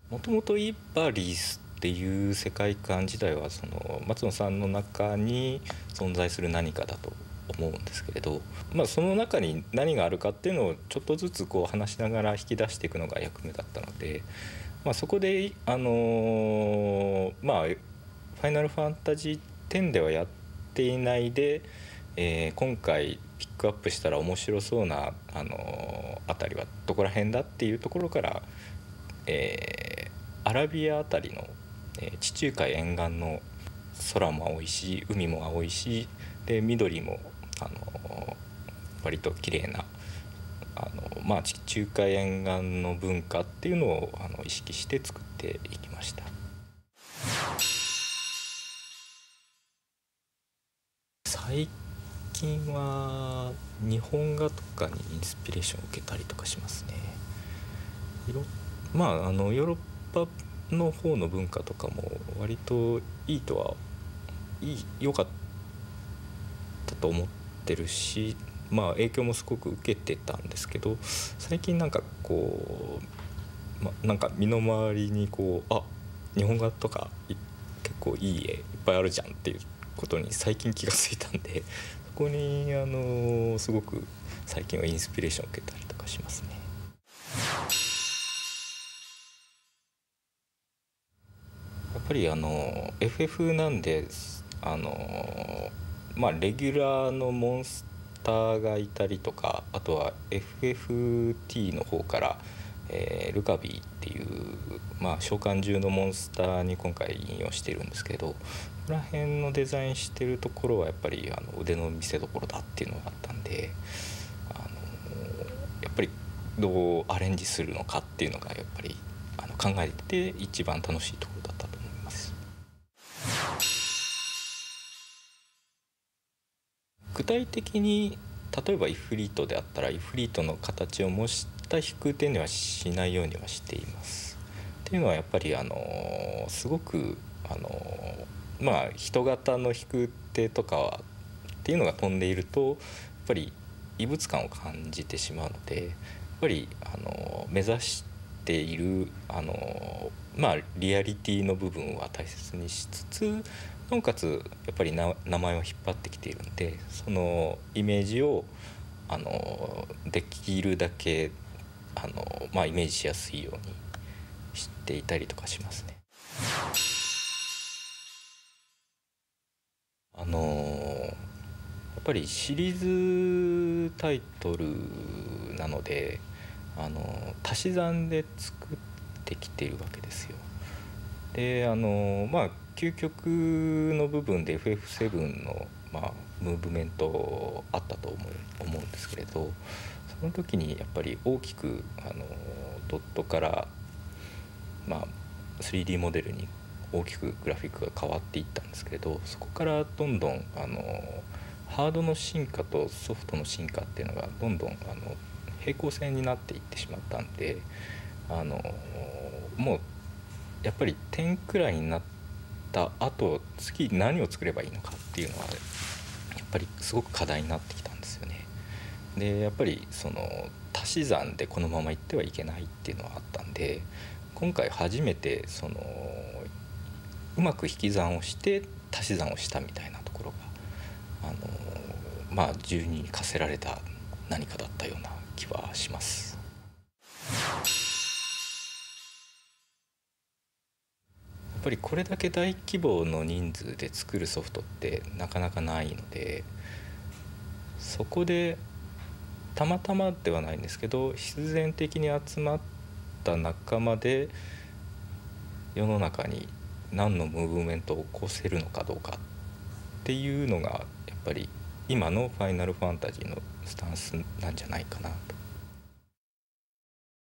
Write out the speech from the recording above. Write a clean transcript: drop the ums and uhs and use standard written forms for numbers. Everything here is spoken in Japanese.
もともとイバリスっていう世界観自体はその松野さんの中に存在する何かだと思うんですけれど、その中に何があるかっていうのをちょっとずつこう話しながら引き出していくのが役目だったので、そこでファイナルファンタジー10ではやっていないで、今回ピックアップしたら面白そうな、あたりはどこら辺だっていうところから、アラビアあたりの、地中海沿岸の空も青いし海も青いしで緑も、割と綺麗な地中海沿岸の文化っていうのを意識して作っていきました。最近は日本画とかにインスピレーションを受けたりとかしますね。ヨーロッパの方の文化とかも割といいとは良かったと思ってるし、影響もすごく受けてたんですけど、最近なんかこう、なんか身の回りにこう日本画とか結構いい絵いっぱいあるじゃんっていうことに最近気がついたんで、そこにすごく最近はインスピレーションを受けたりとかしますね。やっぱりFF なんでレギュラーのモンスターがいたりとか、あとは FFT の方から、ルカビーっていう、召喚獣のモンスターに今回引用してるんですけど、ここら辺のデザインしてるところはやっぱり腕の見せ所だっていうのがあったんで、やっぱりどうアレンジするのかっていうのがやっぱり考えて一番楽しいところだったと思います。具体的に例えばイフリートであったらイフリートの形を模した飛空点にはしないようにはしています。っていうのはやっぱりすごく人型の飛空艇とかはっていうのが飛んでいるとやっぱり異物感を感じてしまうので、やっぱり目指しているリアリティの部分は大切にしつつ、なおかつやっぱり名前を引っ張ってきているので、そのイメージをできるだけイメージしやすいようにしていたりとかしますね。やっぱりシリーズタイトルなので足し算で作ってきているわけですよ。で究極の部分で FF7 の、ムーブメントあったと思うんですけれど、その時にやっぱり大きくドットから、3D モデルに大きくグラフィックが変わっていったんですけれど、そこからどんどんハードの進化とソフトの進化っていうのがどんどん平行線になっていってしまったんで、もうやっぱり10くらいになった後次何を作ればいいのかっていうのはやっぱりすごく課題になってきたんですよね。でやっぱりその足し算でこのままいってはいけないっていうのはあったんで、今回初めてうまく引き算をして足し算をしたみたいなところが12に課せられた何かだったような気はします。やっぱりこれだけ大規模の人数で作るソフトってなかなかないので、そこでたまたまではないんですけど必然的に集まった仲間で世の中に何のムーブメントを起こせるのかどうかっていうのがやっぱり今のファイナルファンタジーのスタンスなんじゃないかなと